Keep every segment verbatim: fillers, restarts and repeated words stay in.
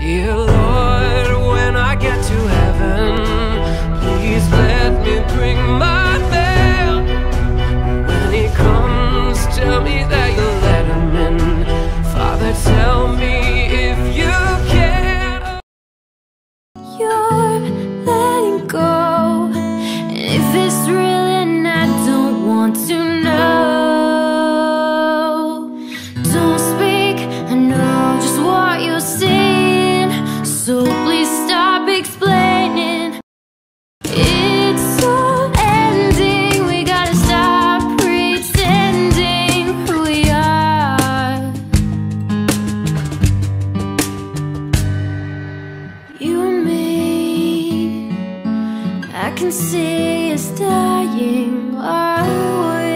Dear Lord, when I get to heaven, please let me bring my veil. When he comes, tell me that you'll let him in. Father, tell me if you can. You're letting go, and if it's real and I don't want to know, don't speak, I know just what you're saying, so please stop explaining. It's all ending, we gotta stop pretending who we are. You and me, I can see us dying, are we?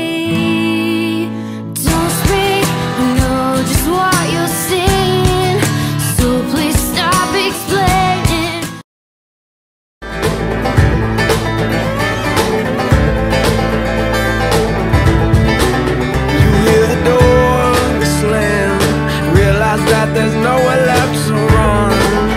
Don't speak, I know just what you're saying, so please stop explaining. You hear the door slam, realize that there's nowhere left to run.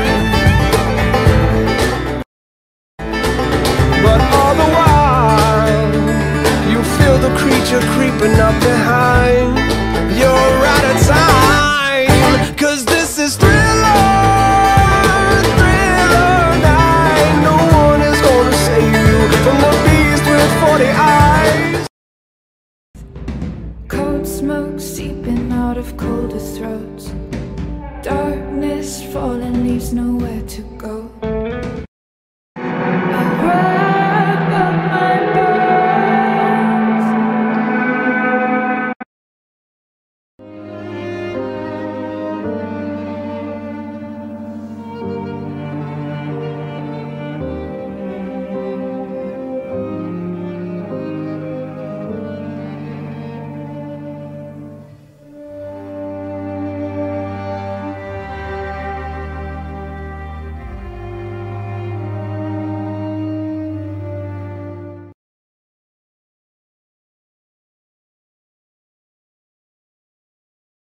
But all the while, you feel the creature creeping up behind. You're out of time, 'cause this is Thriller, Thriller night. No one is gonna save you from the beast with forty eyes. Cold smoke seeping out of colder throats. Darkness falling leaves nowhere to go.